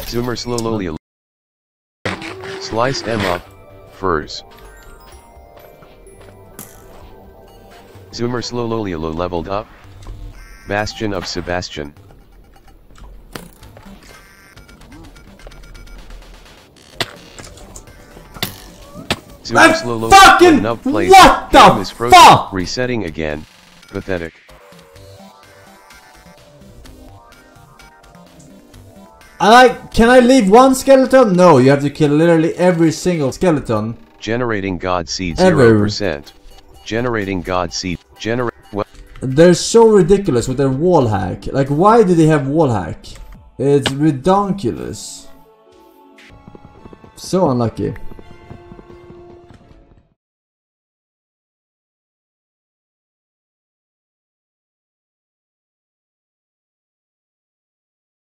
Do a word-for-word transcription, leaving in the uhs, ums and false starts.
Zoomer slowly. Slice M up, furs. Zoomer slowly leveled up. Bastion of Sebastian. Zoomer slowly fucking what the fuck? Resetting again. Pathetic. I like, can I leave one skeleton? No, you have to kill literally every single skeleton. Generating God Seed zero percent. Generating God Seed. Generate. Well. They're so ridiculous with their wall hack. Like, why do they have wall hack? It's ridiculous. So unlucky.